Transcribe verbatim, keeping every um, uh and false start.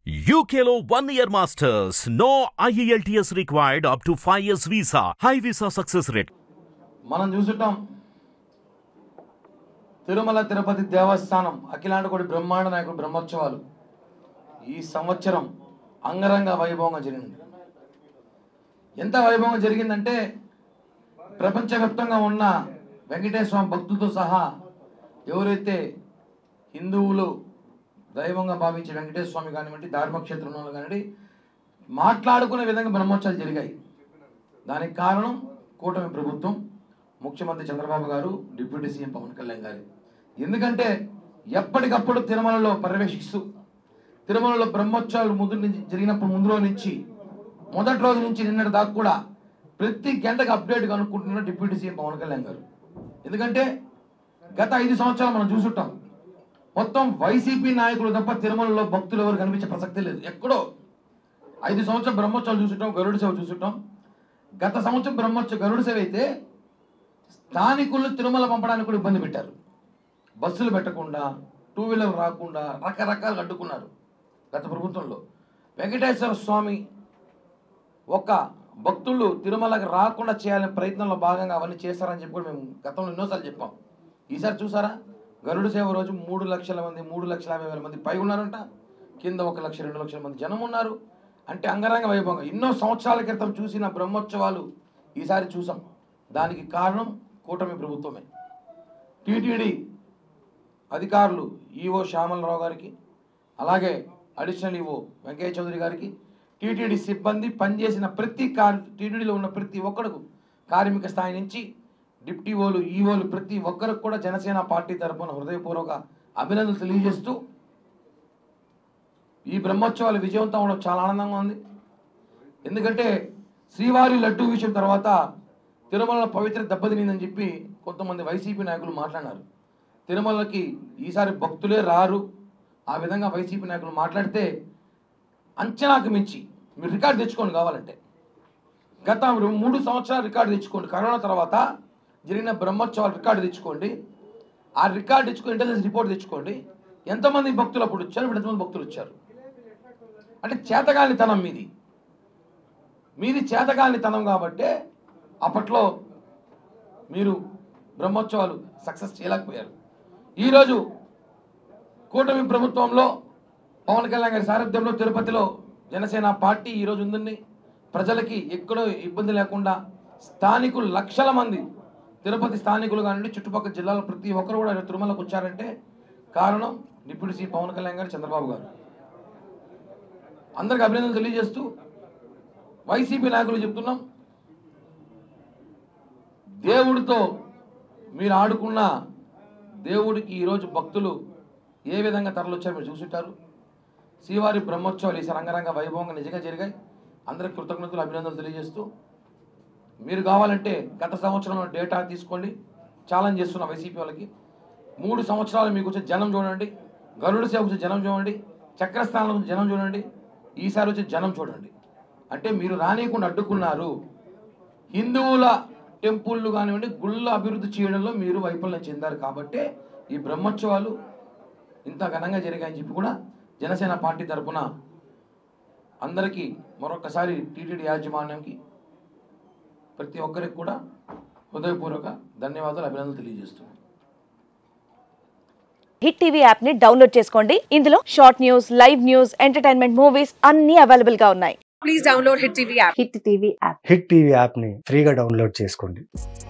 U K లో one year masters. No I E L T S required up to five years visa. High visa success rate. మనం చూసుంటాం తిరుమల తిరుపతి దేవస్థానం అఖిలాండకోటి బ్రహ్మాండ నాయకుడు బ్రహ్మోత్సవాలు ఈ సంవత్సరం అంగరంగ వైభవంగా జరిగింది. ఎంత వైభవంగా జరిగిందంటే ప్రపంచవ్యాప్తంగా ఉన్న వెంకటేశ్వర స్వామి భక్తులతో సహా ఎవరైతే హిందువులు దైవంగా భావించే వెంకటేశ్వర స్వామి కానివ్వండి, ధార్మిక క్షేత్రంలో కానివ్వండి, మాట్లాడుకునే విధంగా బ్రహ్మోత్సవాలు జరిగాయి. దానికి కారణం కూటమి ప్రభుత్వం, ముఖ్యమంత్రి చంద్రబాబు గారు, డిప్యూటీ సీఎం పవన్ కళ్యాణ్ గారు. ఎందుకంటే ఎప్పటికప్పుడు తిరుమలలో పర్యవేక్షిస్తూ తిరుమలలో బ్రహ్మోత్సవాలు ముందు నుంచి జరిగినప్పుడు ముందు రోజు నుంచి మొదటి రోజు నుంచి నిన్నటి దాకా కూడా ప్రతి గంటకు అప్డేట్ కనుక్కుంటున్న డిప్యూటీ సీఎం పవన్ కళ్యాణ్ గారు. ఎందుకంటే గత ఐదు సంవత్సరాలు మనం చూసుంటాం, మొత్తం వైసీపీ నాయకులు తప్ప తిరుమలలో భక్తులు ఎవరు కనిపించే ప్రసక్తి లేదు. ఎక్కడో ఐదు సంవత్సరం బ్రహ్మోత్సవాలు చూసుంటాం, గరుడ సేవ చూసుంటాం. గత సంవత్సరం బ్రహ్మోత్సవం గరుడ సేవ అయితే స్థానికులను తిరుమల పంపడానికి కూడా ఇబ్బంది పెట్టారు. బస్సులు పెట్టకుండా, టూ వీలర్ రాకుండా రకరకాలు అడ్డుకున్నారు గత ప్రభుత్వంలో. వెంకటేశ్వర స్వామి ఒక భక్తులు తిరుమలకు రాకుండా చేయాలనే ప్రయత్నంలో భాగంగా అవన్నీ చేస్తారని చెప్పి కూడా మేము గతంలో ఎన్నోసార్లు చెప్పాం. ఈసారి చూసారా, గరుడ సేవ రోజు మూడు లక్షల మంది మూడు లక్షల యాభై వేల మంది పై ఉన్నారంట, కింద ఒక లక్ష రెండు లక్షల మంది జనం ఉన్నారు. అంటే అంగరంగ వైభవంగా ఎన్నో సంవత్సరాల క్రితం చూసిన బ్రహ్మోత్సవాలు ఈసారి చూసాం. దానికి కారణం కూటమి ప్రభుత్వమే. టీటీడీ అధికారులు ఈవో శ్యామలరావు గారికి, అలాగే అడిషనల్ ఈవో వెంకయ్య చౌదరి గారికి, టీటీడీ సిబ్బంది పనిచేసిన ప్రతి కార్ టీటీడీలో ఉన్న ప్రతి ఒక్కరికి, కార్మిక స్థాయి నుంచి డిప్టీ ఓలు ఈవోలు ప్రతి ఒక్కరికి కూడా జనసేన పార్టీ తరఫున హృదయపూర్వక అభినందనలు తెలియజేస్తూ ఈ బ్రహ్మోత్సవాలు విజయవంతం అవడం చాలా ఆనందంగా ఉంది. ఎందుకంటే శ్రీవారి లడ్డూ విషయం తర్వాత తిరుమల పవిత్ర దెబ్బతినిందని చెప్పి కొంతమంది వైసీపీ నాయకులు మాట్లాడినారు. తిరుమలకి ఈసారి భక్తులే రారు, ఆ విధంగా వైసీపీ నాయకులు మాట్లాడితే అంచనాకు మించి మీరు రికార్డు తెచ్చుకోండి. కావాలంటే గత మూడు సంవత్సరాలు రికార్డు తెచ్చుకోండి. కరోనా తర్వాత జరిగిన బ్రహ్మోత్సవాలు రికార్డు తెచ్చుకోండి. ఆ రికార్డు తెచ్చుకొని ఇంటెలిజెన్స్ రిపోర్ట్ తెచ్చుకోండి. ఎంతమంది భక్తులు అప్పుడు వచ్చారు, ఇప్పుడు ఎంతమంది భక్తులు వచ్చారు. అంటే చేతగానితనం మీది మీది చేతగానితనం కాబట్టే అప్పట్లో మీరు బ్రహ్మోత్సవాలు సక్సెస్ చేయలేకపోయారు. ఈరోజు కూటమి ప్రభుత్వంలో పవన్ కళ్యాణ్ గారి సారథ్యంలో తిరుపతిలో జనసేన పార్టీ ఈరోజు ఉందండి. ప్రజలకి ఎక్కడో ఇబ్బంది లేకుండా స్థానికులు లక్షల మంది తిరుపతి స్థానికులు కానివ్వండి, చుట్టుపక్కల జిల్లాలో ప్రతి ఒక్కరు కూడా తిరుమలకు వచ్చారంటే కారణం డిప్యూటీ సీఎం పవన్ కళ్యాణ్ గారు, చంద్రబాబు గారు. అందరికి అభినందనలు తెలియజేస్తూ వైసీపీ నాయకులు చెప్తున్నాం, దేవుడితో మీరు ఆడుకున్న దేవుడికి ఈరోజు భక్తులు ఏ విధంగా తరలొచ్చారో మీరు చూసుంటారు. శ్రీవారి బ్రహ్మోత్సవాలు ఈ రంగరంగ వైభవంగా నిజంగా జరిగాయి. అందరికి కృతజ్ఞతలు అభినందనలు తెలియజేస్తూ మీరు కావాలంటే గత సంవత్సరంలో డేటా తీసుకోండి. ఛాలెంజ్ చేస్తున్న వైసీపీ వాళ్ళకి, మూడు సంవత్సరాలు మీకు వచ్చే జనం చూడండి, గరుడ సేవ వచ్చే జనం చూడండి, చక్రస్థానం వచ్చే జనం చూడండి, ఈసారి వచ్చే జనం చూడండి. అంటే మీరు రానియకుండా అడ్డుకున్నారు. హిందువుల టెంపుళ్ళు కానివ్వండి, గుళ్ళ అభివృద్ధి చేయడంలో మీరు వైఫల్యం చెందారు కాబట్టే ఈ బ్రహ్మోత్సవాలు ఇంత ఘనంగా జరిగాయని చెప్పి కూడా జనసేన పార్టీ తరఫున అందరికీ మరొకసారి టీటీడీ యాజమాన్యంకి ప్రతి ఒక్కరికి కూడా హృదయపూర్వక ధన్యవాదాలు, అభినందనలు తెలియజేస్తున్నాను. హిట్ టీవీ యాప్ ని డౌన్లోడ్ చేసుకోండి. ఇందులో short news, live news, entertainment movies అన్ని అవైలబుల్ గా ఉన్నాయి. Please download hit TV app. Hit TV app hit TV app ని ఫ్రీగా డౌన్లోడ్ చేసుకోండి.